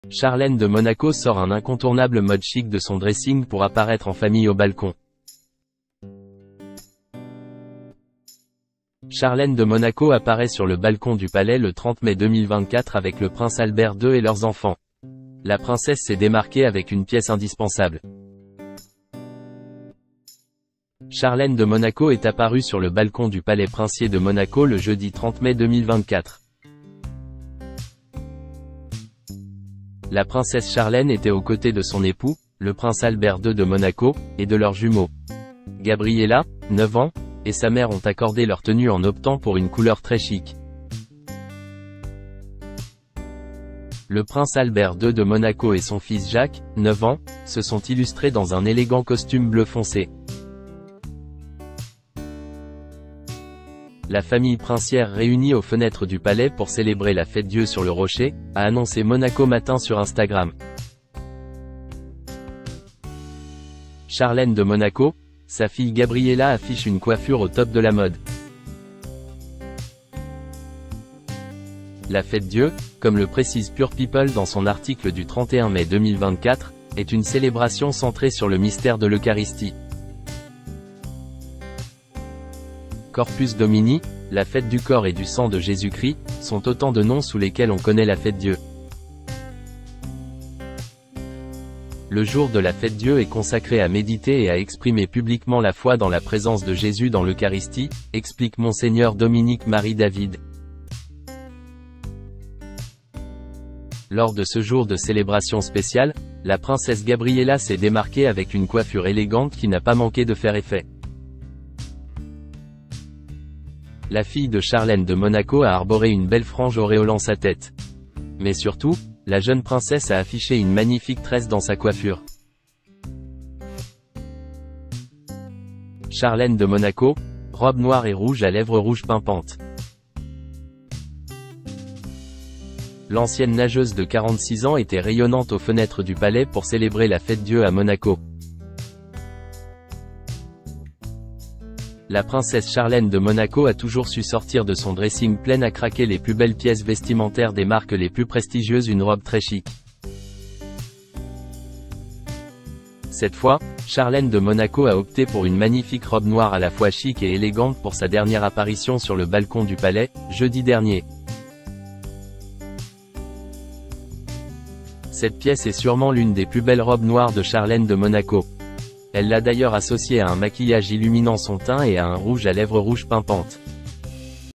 Charlène de Monaco sort un incontournable mode chic de son dressing pour apparaître en famille au balcon. Charlène de Monaco apparaît sur le balcon du palais le 30 mai 2024 avec le prince Albert II et leurs enfants. La princesse s'est démarquée avec une pièce indispensable. Charlène de Monaco est apparue sur le balcon du palais princier de Monaco le jeudi 30 mai 2024. La princesse Charlène était aux côtés de son époux, le prince Albert II de Monaco, et de leurs jumeaux. Gabriella, 9 ans, et sa mère ont accordé leur tenue en optant pour une couleur très chic. Le prince Albert II de Monaco et son fils Jacques, 9 ans, se sont illustrés dans un élégant costume bleu foncé. La famille princière réunie aux fenêtres du palais pour célébrer la fête Dieu sur le rocher, a annoncé Monaco Matin sur Instagram. Charlène de Monaco, sa fille Gabriella affiche une coiffure au top de la mode. La fête Dieu, comme le précise Pure People dans son article du 31 mai 2024, est une célébration centrée sur le mystère de l'Eucharistie. Corpus Domini, la fête du corps et du sang de Jésus-Christ, sont autant de noms sous lesquels on connaît la fête Dieu. Le jour de la fête Dieu est consacré à méditer et à exprimer publiquement la foi dans la présence de Jésus dans l'Eucharistie, explique Monseigneur Dominique Marie David. Lors de ce jour de célébration spéciale, la princesse Gabriella s'est démarquée avec une coiffure élégante qui n'a pas manqué de faire effet. La fille de Charlène de Monaco a arboré une belle frange auréolant sa tête. Mais surtout, la jeune princesse a affiché une magnifique tresse dans sa coiffure. Charlène de Monaco, robe noire et rouge à lèvres rouges pimpantes. L'ancienne nageuse de 46 ans était rayonnante aux fenêtres du palais pour célébrer la fête Dieu à Monaco. La princesse Charlène de Monaco a toujours su sortir de son dressing plein à craquer les plus belles pièces vestimentaires des marques les plus prestigieuses, une robe très chic. Cette fois, Charlène de Monaco a opté pour une magnifique robe noire à la fois chic et élégante pour sa dernière apparition sur le balcon du palais, jeudi dernier. Cette pièce est sûrement l'une des plus belles robes noires de Charlène de Monaco. Elle l'a d'ailleurs associée à un maquillage illuminant son teint et à un rouge à lèvres rouges pimpantes.